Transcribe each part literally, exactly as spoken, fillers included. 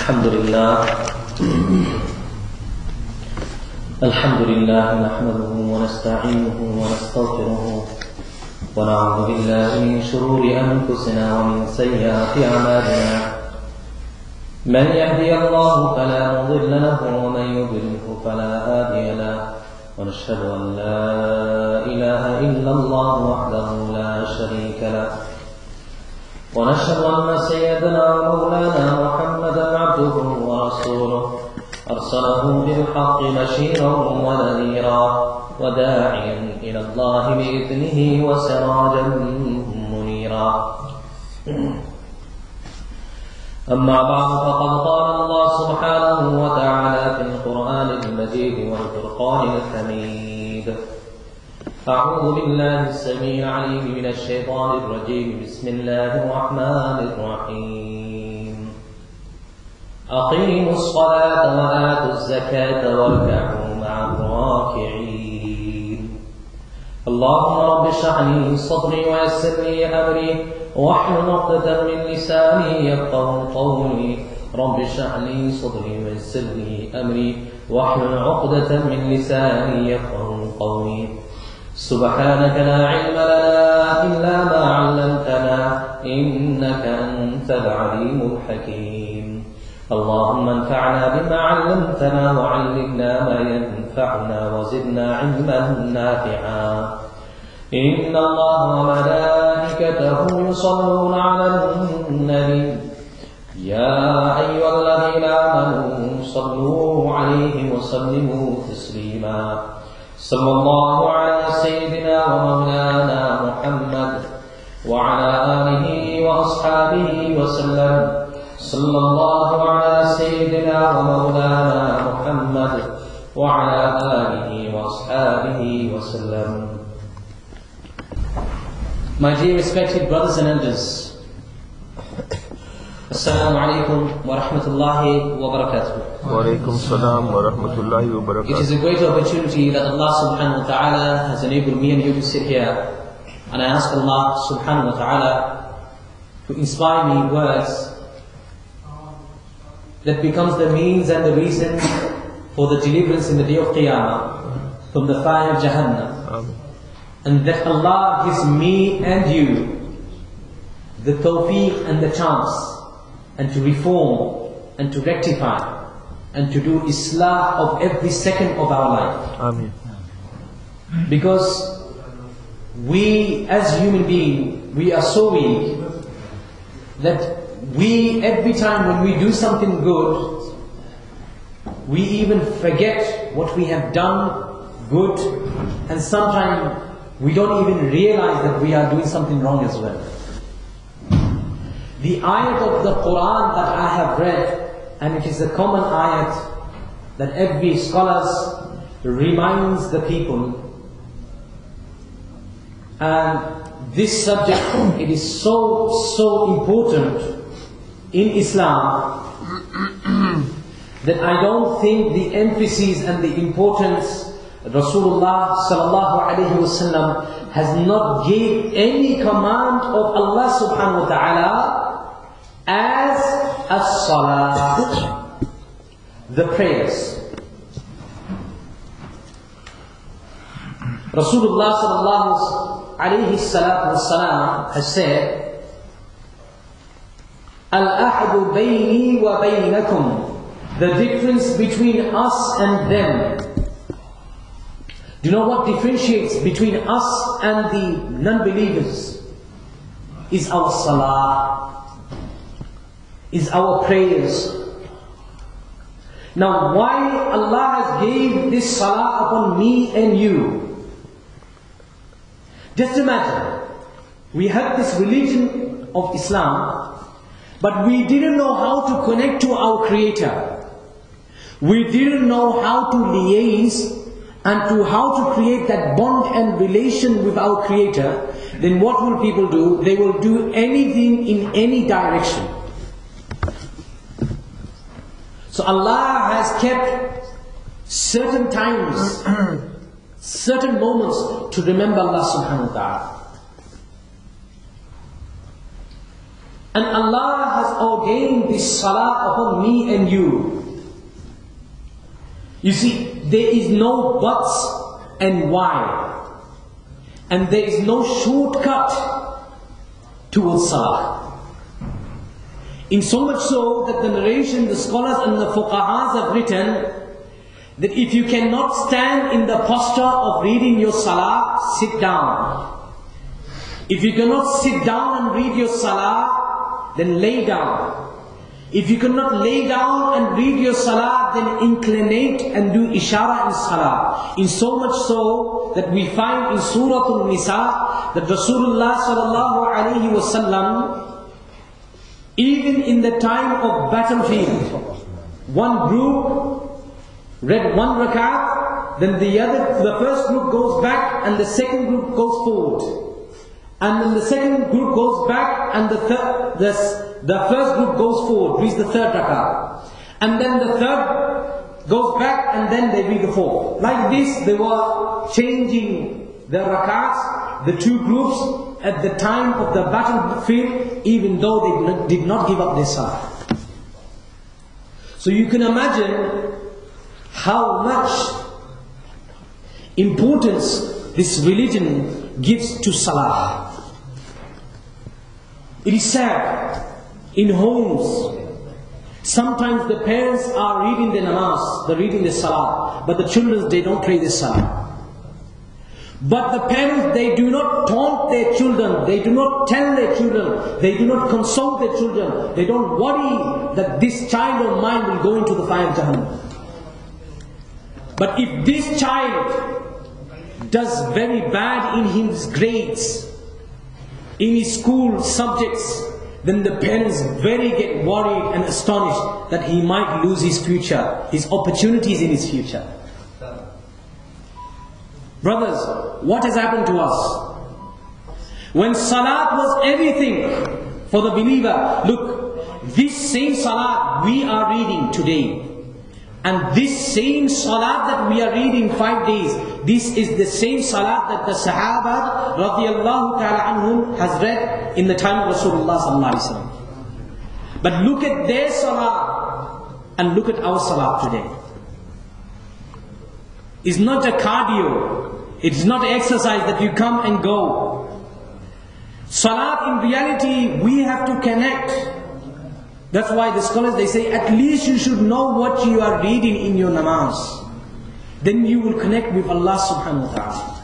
الحمد لله الحمد لله نحمده ونستعينه ونستغفره ونعوذ بالله من شرور أنفسنا ومن سيئات أعمالنا من يهدي الله فلا مضل له ومن يضلله فلا هادي له ونشهد أن لا إله إلا الله وحده لا شريك له ونشهد أن سيدنا ومولانا محمدا عبده ورسوله أرسله بالحق بشيرا ونذيرا وداعيا إلى الله بإذنه وسراجا منيرا. أما بعد فقد قال الله سبحانه وتعالى في القرآن المجيد والفرقان الحميد: أعوذ بالله السميع العليم من الشيطان الرجيم. بسم الله الرحمن الرحيم. أقيموا الصلاة وآتوا الزكاة واركعوا مع الراكعين. اللهم رب اشرح لي صدري ويسر لي أمري واحلل عقدة من لساني يفقهوا قولي. رب اشرح لي صدري ويسر لي أمري واحلل عقدة من لساني يفقهوا قولي. سبحانك لا علم لنا إلا ما علمتنا إنك أنت العليم الحكيم. اللهم انفعنا بما علمتنا وعلمنا ما ينفعنا وزدنا علما نافعا. إن الله وملائكته يصلون على النبي يا أيها الذين آمنوا صلوا عليه وسلموا تسليما. صلى الله على سيدنا ومولانا محمد وعلى آله وأصحابه وسلم. صلى الله على سيدنا ومولانا محمد وعلى آله وأصحابه وسلم. My dear respected brothers and elders, Assalamu alaikum wa rahmatullahi wa barakatuh. Wa alaikum salam wa rahmatullahi wa barakatuh. It is a great opportunity that Allah subhanahu wa ta'ala has enabled me and you to sit here, and I ask Allah subhanahu wa ta'ala to inspire me words that becomes the means and the reason for the deliverance in the day of Qiyamah from the fire of Jahannam. Amen. And that Allah gives me and you the tawfiq and the chance and to reform and to rectify and to do islah of every second of our life. Amen. Because we as human beings, we are so weak that we, every time when we do something good, we even forget what we have done good, and sometimes we don't even realize that we are doing something wrong as well. The ayat of the Quran that I have read, and it is a common ayat that every scholar reminds the people, and this subject, it is so, so important in Islam that I don't think the emphasis and the importance Rasulullah sallallahu alayhi wa sallam has not gave any command of Allah subhanahu wa ta'ala as as-salah, the prayers. Rasulullah sallallahu alayhi wa sallam has said, Al-ahdu bayni wa baynakum, the difference between us and them. Do you know what differentiates between us and the non-believers? Is our salah, is our prayers. Now why Allah has gave this salah upon me and you? Just imagine, we had this religion of Islam, but we didn't know how to connect to our Creator. We didn't know how to liaise and to how to create that bond and relation with our Creator. Then what will people do? They will do anything in any direction. So Allah has kept certain times, certain moments to remember Allah subhanahu wa ta'ala. And Allah has ordained this salah upon me and you. You see, there is no buts and why. And there is no shortcut towards salah. In so much so that the narration, the scholars and the fuqahas have written that if you cannot stand in the posture of reading your salah, sit down. If you cannot sit down and read your salah, then lay down. If you cannot lay down and read your salah, then inclinate and do ishara in salah. In so much so that we find in Surah An-Nisa that Rasulullah sallallahu alayhi wa sallam, even in the time of battlefield, one group read one rakat, then the other, the first group goes back and the second group goes forward. And then the second group goes back and the third, the, the first group goes forward, reads the third rakat. And then the third goes back and then they read the fourth. Like this, they were changing the rakats, the two groups at the time of the battlefield, even though they did not, did not give up their salah. So you can imagine how much importance this religion gives to salah. It is sad, in homes, sometimes the parents are reading the namaz, they're reading the salah, but the children, they don't pray the salah. But the parents, they do not taunt their children, they do not tell their children, they do not console their children, they don't worry that this child of mine will go into the fire of Jahannam. But if this child does very bad in his grades, in his school subjects, then the parents very get worried and astonished that he might lose his future, his opportunities in his future. Brothers, what has happened to us? When salat was everything for the believer, look, this same salat we are reading today, and this same salat that we are reading five days, this is the same salat that the Sahaba radiallahu ta'ala anhum has read in the time of Rasulullah sallallahu alaihi wasallam. But look at their salat and look at our salat today. It's not a cardio, it's not an exercise that you come and go. Salat in reality, we have to connect. That's why the scholars, they say, at least you should know what you are reading in your namaz. Then you will connect with Allah subhanahu wa ta'ala.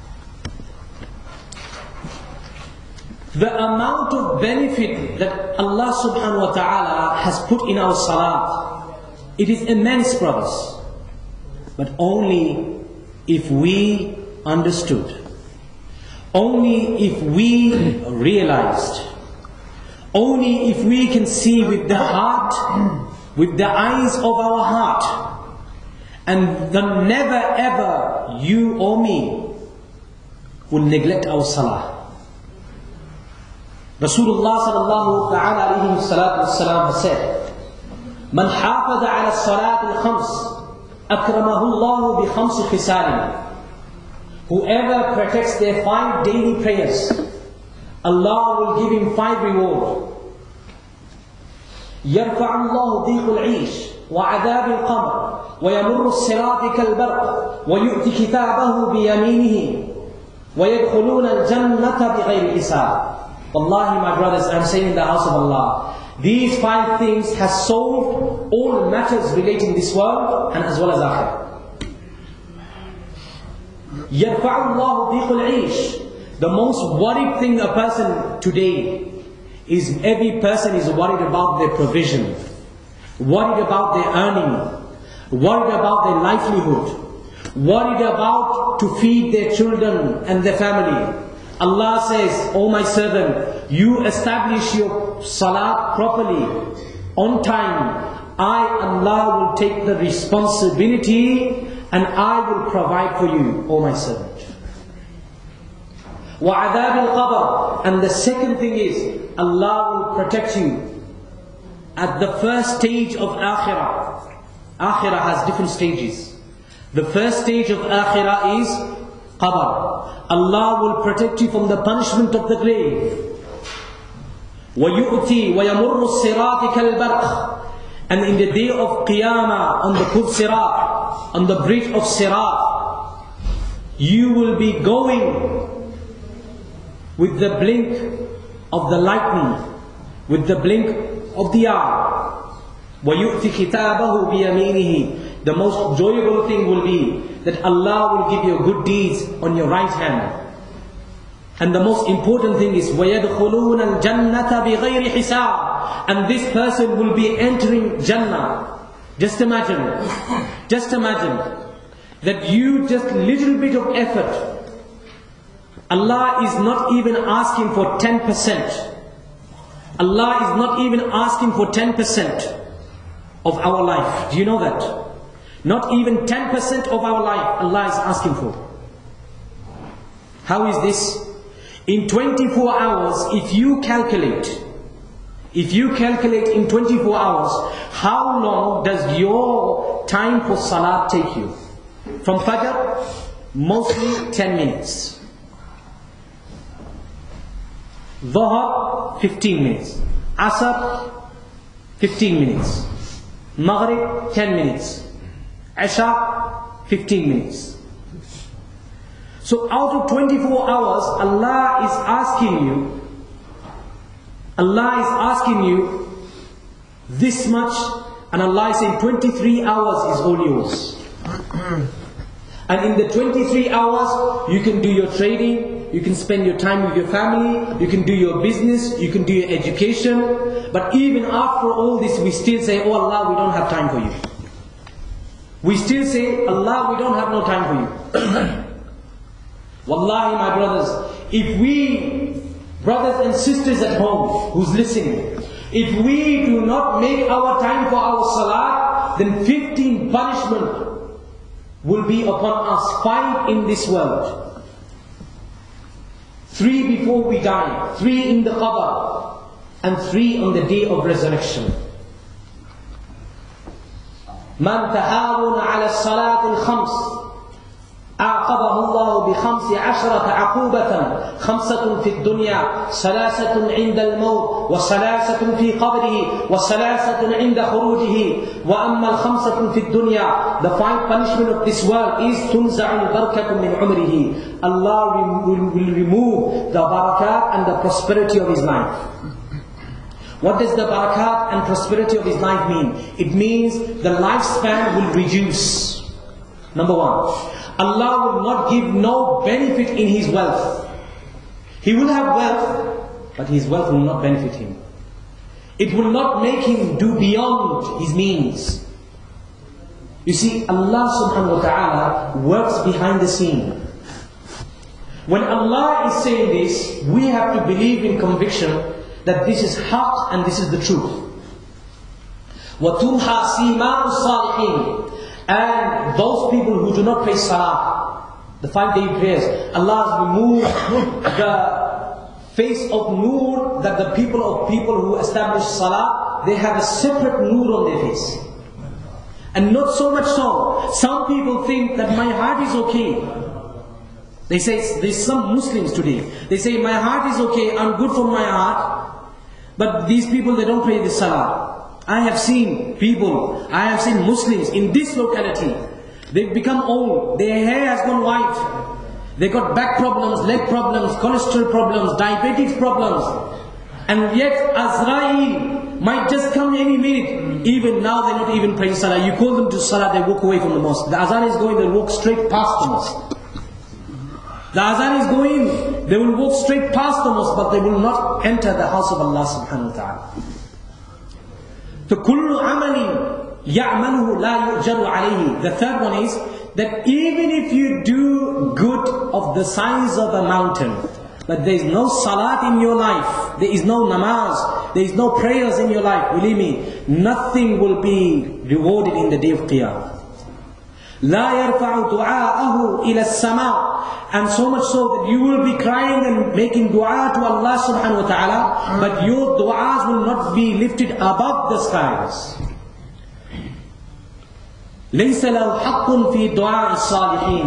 The amount of benefit that Allah subhanahu wa ta'ala has put in our salat, it is immense, brothers. But only if we understood. Only if we realized. Only if we can see with the heart, with the eyes of our heart. And then never ever you or me will neglect our salah. Rasulullah sallallahu ta'ala alayhi salatu wassalam said, Man hafaza ala salat al-khams, akramahu Allah bi khams khisalin. Whoever protects their five daily prayers, Allah will give him five reward. يرفع الله ضيق العيش وعذاب القبر ويمر الصراط كالبرق ويؤتي كتابه بيمينه ويدخلون الجنة بغير حساب. Wallahi, my brothers, I'm saying in the house of Allah, these five things has solved all matters relating this world and as well as akhirah. يرفع الله ضيق العيش. The most worried thing a person today is every person is worried about their provision, worried about their earning, worried about their livelihood, worried about to feed their children and their family. Allah says, O my servant, you establish your salat properly, on time. I, Allah, will take the responsibility and I will provide for you, O my servant. وَعَذَابِ الْقَبْرِ. And the second thing is, Allah will protect you at the first stage of akhirah. Akhirah has different stages. The first stage of akhirah is qabr. Allah will protect you from the punishment of the grave. وَيُؤْتِي وَيَمُرُّ الصِّرَاطِ كَالْبَرْقِ. And in the day of Qiyamah, on the Qud Sirat, on the bridge of Sirat, you will be going with the blink of the lightning, with the blink of the eye. وَيُؤْتِ كِتَابَهُ بِيَمِينِهِ. The most enjoyable thing will be that Allah will give you good deeds on your right hand. And the most important thing is وَيَدْخُلُونَ الْجَنَّةَ بِغَيْرِ حِسَابٍ. And this person will be entering Jannah. Just imagine, just imagine that you just little bit of effort. Allah is not even asking for ten percent. Allah is not even asking for ten percent of our life. Do you know that? Not even ten percent of our life Allah is asking for. How is this? In twenty-four hours, if you calculate, if you calculate in twenty-four hours, how long does your time for salat take you? From Fajr, mostly ten minutes. Dhuhr, fifteen minutes. Asr, fifteen minutes. Maghrib, ten minutes. Isha, fifteen minutes. So out of twenty-four hours, Allah is asking you, Allah is asking you this much, and Allah is saying twenty-three hours is all yours. And in the twenty-three hours, you can do your trading, you can spend your time with your family, you can do your business, you can do your education. But even after all this, we still say, oh Allah, we don't have time for you. We still say, Allah, we don't have no time for you. Wallahi, my brothers, if we, brothers and sisters at home, who's listening, if we do not make our time for our salah, then fifteen punishment will be upon us. Five in this world, three before we die, three in the qabr, and three on the day of resurrection. Man tahawun ala salat al-khams أعقبه الله بخمس عشرة عقوبة خمسة في الدنيا ثلاثة عند الموت وثلاثة في قبره وثلاثة عند خروجه وأما الخمسة في الدنيا. The five punishment of this world is تنزع البركة من عمره. Allah will, will remove the barakat and the prosperity of his life. What does the barakat and prosperity of his life mean? It means the lifespan will reduce. Number one, Allah will not give no benefit in his wealth. He will have wealth, but his wealth will not benefit him. It will not make him do beyond his means. You see, Allah subhanahu wa ta'ala works behind the scene. When Allah is saying this, we have to believe in conviction that this is haqq and this is the truth. وَتُمْحَى سِيمَاءُ الصَّالِحِينَ. And those people who do not pray salah, the five day prayers, Allah has removed the face of nur that the people of people who establish salah, they have a separate nur on their face. And not so much so, some people think that my heart is okay. They say, there's some Muslims today, they say my heart is okay, I'm good for my heart, but these people, they don't pray the salah. I have seen people, I have seen Muslims in this locality, they've become old, their hair has gone white, they got back problems, leg problems, cholesterol problems, diabetes problems, and yet Azrael might just come any minute. Even now they're not even praying salah. You call them to salah, they walk away from the mosque. The azan is going, they walk straight past the mosque. The azan is going, they will walk straight past the mosque, but they will not enter the house of Allah subhanahu wa ta'ala. فَكُلُّ عَمَلٍ يَعْمَلُهُ لَا يُؤْجَرُ عَلَيْهِ. The third one is that even if you do good of the size of a mountain, but there is no salat in your life, there is no namaz, there is no prayers in your life, believe me, nothing will be rewarded in the day of Qiyamah. لا يرفع دعاءه إلى السماء. And so much so that you will be crying and making dua to Allah subhanahu wa ta'ala, but your du'as will not be lifted above the skies. ليس له حق في دعاء الصالحين.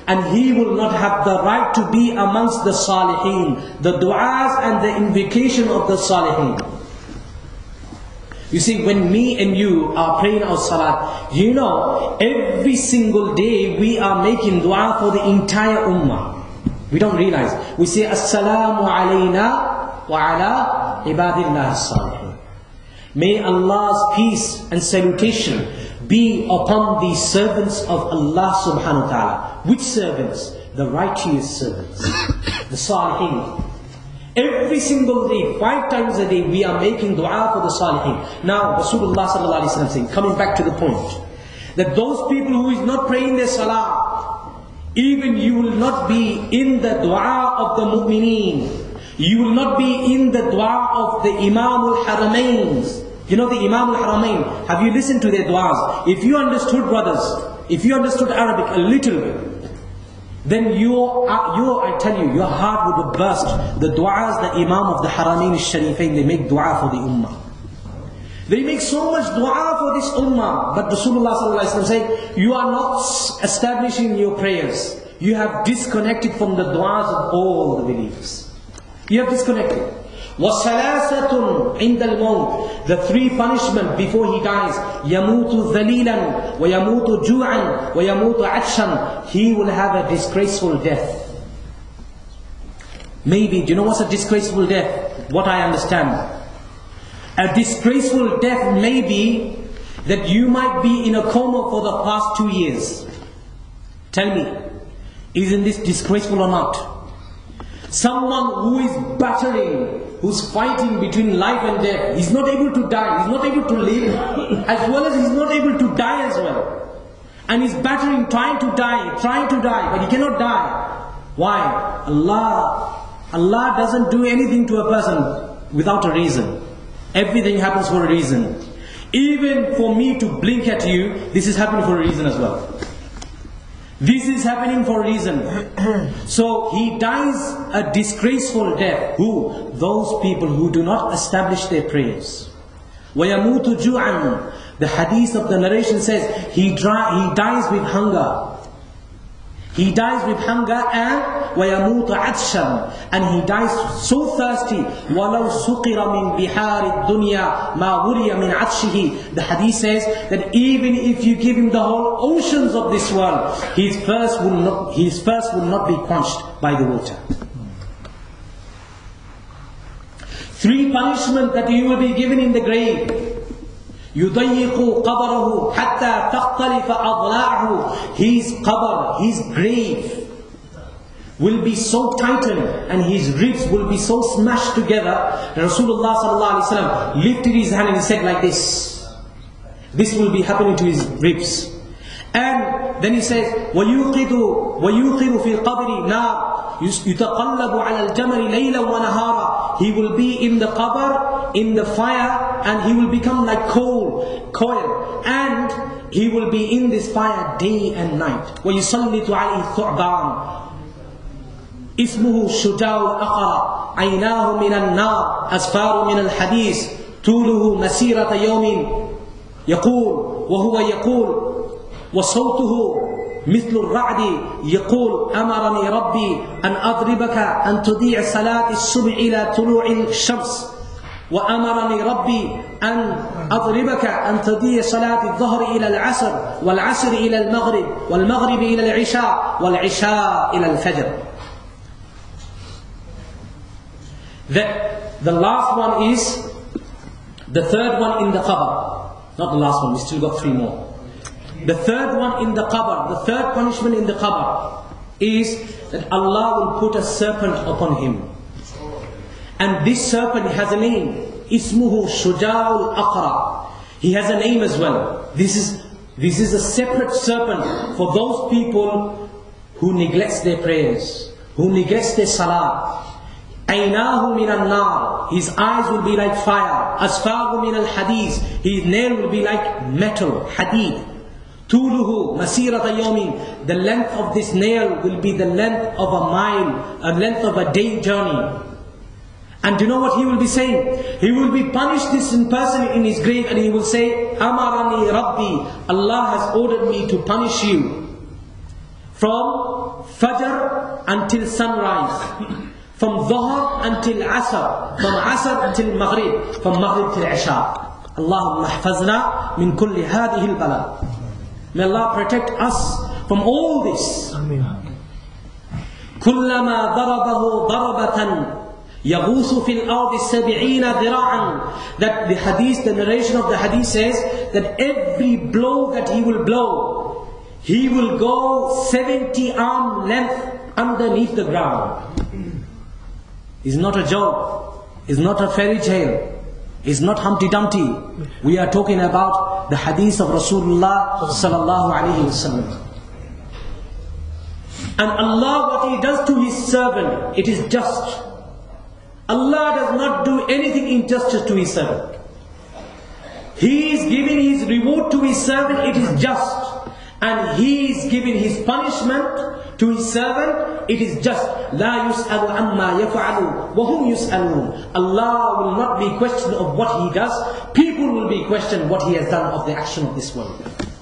and he will not have the right to be amongst the salihin, the du'as and the invocation of the salihin. You see, when me and you are praying our salat, you know, every single day we are making dua for the entire ummah. We don't realize. We say, As-salamu alayna wa ala ibadillah as-salihin. May Allah's peace and salutation be upon the servants of Allah subhanahu wa ta'ala. Which servants? The righteous servants. The salihin. Every single day, five times a day, we are making dua for the salihin. Now, Rasulullah sallallahu alayhi wa sallam saying, coming back to the point, that those people who is not praying their salah, even you will not be in the dua of the mu'mineen. You will not be in the dua of the Imam al-Haramain. You know the Imam al-Haramain, have you listened to their du'as? If you understood, brothers, if you understood Arabic a little bit, then your, your, I tell you, your heart would burst. The du'as, the Imam of the Haramain al-Sharifain, they make du'a for the ummah. They make so much du'a for this ummah. But Rasulullah sallallahu alaihi wasallam said, you are not establishing your prayers. You have disconnected from the du'as of all the believers. You have disconnected. وَثَلَاثَةٌ عِنْدَ الْمَوْتِ. The three punishment before he dies. يَمُوتُ ذَلِيلًا وَيَمُوتُ جُوعًا وَيَمُوتُ عَطْشًا. He will have a disgraceful death. Maybe, do you know what's a disgraceful death? What I understand. A disgraceful death may be that you might be in a coma for the past two years. Tell me, isn't this disgraceful or not? Someone who is battling, who's fighting between life and death, he's not able to die, he's not able to live, as well as he's not able to die as well. And he's battling, trying to die, trying to die, but he cannot die. Why? Allah, Allah doesn't do anything to a person without a reason. Everything happens for a reason. Even for me to blink at you, this is happening for a reason as well. This is happening for a reason. So he dies a disgraceful death. Who? Those people who do not establish their prayers. وَيَمُوتُ جُوعًا. The hadith of the narration says, he, dry, he dies with hunger. He dies with hunger and وَيَمُوتُ عَطْشًا. And he dies so thirsty. وَلَوْ سُقِرَ مِنْ بِحَارِ الدُّنْيَا مَا غُرِيَ مِنْ عَطْشِهِ. The hadith says that even if you give him the whole oceans of this world, his thirst will not, his thirst will not be quenched by the water. Three punishments that you will be given in the grave. يُضَيِّقُ قَبَرَهُ حَتَّى تَخْتَلِفَ أَضْلَاعُهُ. His qabr, his grave will be so tightened and his ribs will be so smashed together. Rasulullah sallallahu alaihi wasallam lifted his hand and he said like this. This will be happening to his ribs. And then he says, وَيُوقِدُ وَيُوقِدُ فِي الْقَبْرِ نَارٍ يُتَقَلَّبُ عَلَى الْجَمَرِ لَيْلًا وَنَهَارًا. He will be in the qabr, in the fire, and he will become like coal, coil. And he will be in this fire day and night. وَيُسَلِّطُ عَلَيْهِ ثُعْبَانٍ اسمه شجاع الأقرع عيناه من النار أسفار من الحديث طوله مسيرة يوم يقول وهو يقول وصوته مثل الرعد يقول أمرني ربي أن أضربك أن تضيع صلاة الصبح إلى طلوع الشمس وأمرني ربي أن أضربك أن تضيع صلاة الظهر إلى العصر والعصر إلى المغرب والمغرب إلى العشاء والعشاء إلى الفجر. The, the last one is the third one in the qabr. Not the last one, we still got three more. The third one in the qabr, the third punishment in the qabr is that Allah will put a serpent upon him. And this serpent has a name. Ismuhu Shuja'ul Aqra. He has a name as well. This is, this is a separate serpent for those people who neglect their prayers, who neglect their salah. Aynahu min al-nar. His eyes will be like fire. Asfaru min al-hadith. His nail will be like metal, hadith. Tuluhu masirata yawmin. The length of this nail will be the length of a mile, a length of a day journey. And do you know what he will be saying? He will be punished this in person in his grave, and he will say, Amarani Rabbi, Allah has ordered me to punish you. from Fajr until sunrise, from Dhuhr until Asr, from Asr until Maghrib, from Maghrib till Isha. Allahumma ahfazna min kulli hadhihi al-bala. May Allah protect us from all this. Ameen. كلما ضربه ضربة يغوص في الأرض سبعين ذراعا. That the hadith, the narration of the hadith says that every blow that he will blow, he will go seventy arm length underneath the ground. It's not a joke. It's not a fairy tale. It's not Humpty Dumpty. We are talking about the hadith of Rasulullah sallallahu alaihi wasallam. And Allah, what He does to His servant, it is just. Allah does not do anything injustice to His servant. He is giving His reward to His servant, it is just. And He is giving His punishment to His servant, it is just. لا يسأل عما يفعل وهم يسألون. Allah will not be questioned of what He does. People will be questioned what He has done of the action of this world.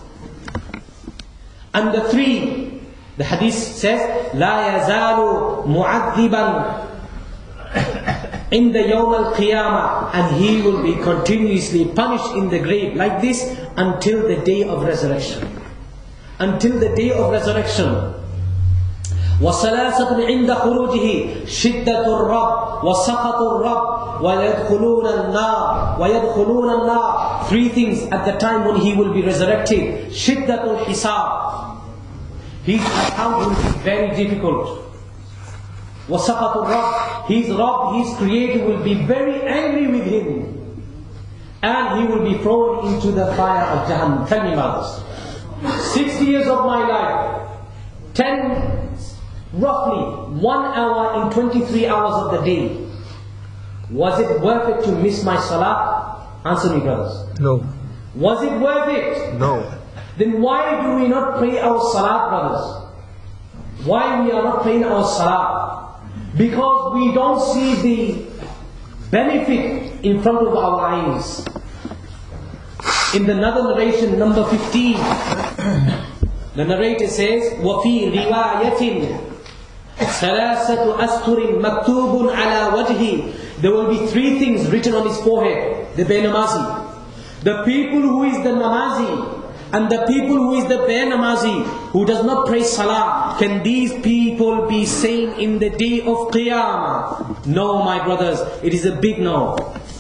And the three, the hadith says, لا يزال معذبا in the Yawm al-Qiyamah, and he will be continuously punished in the grave like this until the day of resurrection. Until the day of resurrection. وَثَلَاثَةٌ عِنْدَ خُرُوجِهِ شِدَّةُ الرَّبِّ وَسَخَطُ الرَّبِّ وَيَدْخُلُونَ النَّارِ وَيَدْخُلُونَ النَّارِ. Three things at the time when he will be resurrected. شِدَّةُ الْحِسَابِ. His account will be very difficult. وَسَخَطُ الرَّبِّ. His Rabb, His Creator will be very angry with him. And he will be thrown into the fire of Jahannam. Tell me about this. Sixty years of my life. Ten, roughly one hour in twenty-three hours of the day. Was it worth it to miss my salah? Answer me, brothers. No. Was it worth it? No. Then why do we not pray our salah, brothers? Why we are not praying our salah? Because we don't see the benefit in front of our eyes. In the another narration, number fifteen, the narrator says, وَفِي رِوَايَةٍ ثَلَاثَةُ أَسْطُرٍ مَكْتُوبٌ عَلَى وَجْهِ. There will be three things written on his forehead, the Baynamazi. The people who is the Namazi and the people who is the Baynamazi, who does not pray Salah, can these people be sane in the day of Qiyamah? No, my brothers, it is a big no.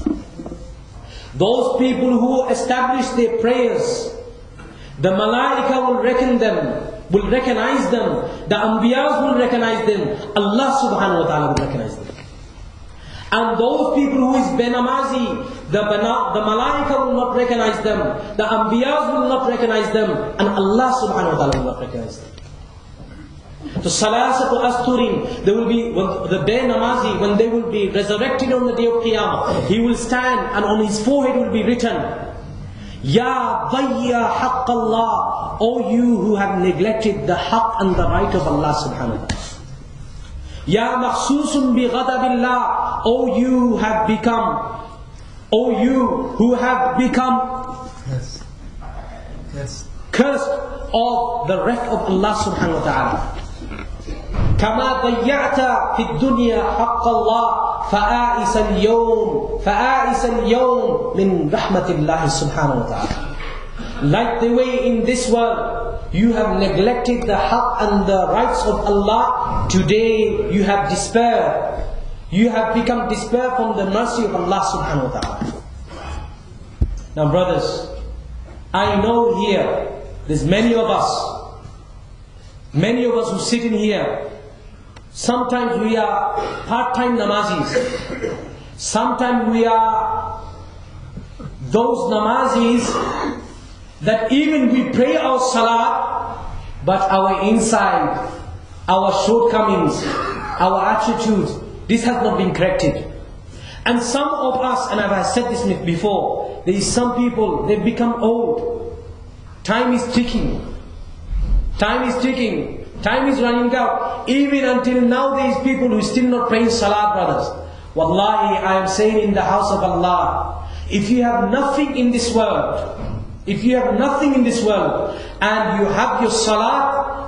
Those people who establish their prayers, the Malaika will reckon them, will recognize them, the Anbiyas will recognize them, Allah subhanahu wa ta'ala will recognize them. And those people who is Baynamazi, the, the Malaika will not recognize them, the Anbiyas will not recognize them, and Allah subhanahu wa ta'ala will not recognize them. So Salasatu Asturin, there will be, when the Baynamazi, when they will be resurrected on the day of Qiyamah, he will stand and on his forehead will be written, Ya Dayya Haqq Allah, O you who have neglected the haqq and the right of Allah subhanahu wa ta'ala. Ya Makhsusun bi Ghadabillah, O you who have become, O you who have become yes. Yes. cursed of the wrath of Allah subhanahu wa ta'ala. كما ضيعت في الدنيا حق الله فآئس اليوم فآئس اليوم من رحمة الله سبحانه وتعالى. Like the way in this world you have neglected the haqq and the rights of Allah, today you have despair. You have become despair from the mercy of Allah subhanahu wa ta'ala. Now brothers, I know here, there's many of us, many of us who sit in here, sometimes we are part-time namazis, sometimes we are those namazis that even we pray our salah, but our inside, our shortcomings, our attitudes, this has not been corrected. And some of us, and I've said this before, there is some people, they've become old. Time is ticking. Time is ticking. Time is running out. Even until now there is people who are still not praying salah, brothers. Wallahi, I am saying in the house of Allah, if you have nothing in this world, if you have nothing in this world, and you have your salah,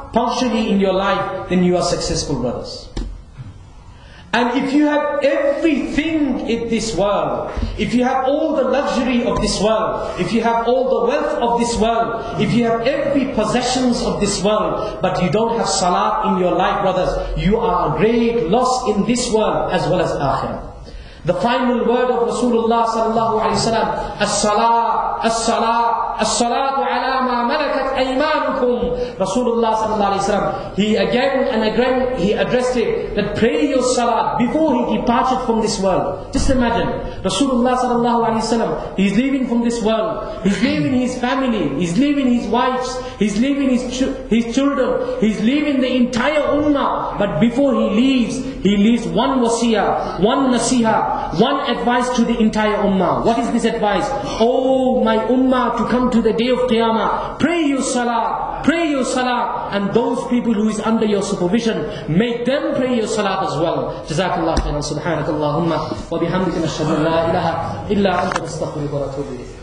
punctually in your life, then you are successful, brothers. And if you have everything in this world, if you have all the luxury of this world, if you have all the wealth of this world, if you have every possessions of this world, but you don't have salat in your life, brothers, you are a great loss in this world as well as akhirah. The final word of Rasulullah sallallahu alaihi wasallam, as-salah, as-salah, as-salatu ala ma malakat aymanukum. Rasulullah sallallahu alaihi wasallam, he again and again he addressed it, that pray your salat before he departed from this world. Just imagine, Rasulullah sallallahu alaihi wasallam, he's leaving from this world, he's leaving his family, he's leaving his wives, he's leaving his ch his children, he's leaving the entire ummah. But before he leaves, he leaves one wasiyah, one nasiha, one advice to the entire ummah. What is this advice? Oh my ummah, to come to the day of Qiyamah, pray your salah, pray your salah, and those people who is under your supervision, make them pray your salah as well. Jazakallah khairan, subhanakallahumma wa bihamdika nashhadu an la ilaha illa anta nastaghfiruka wa natubu ilayk.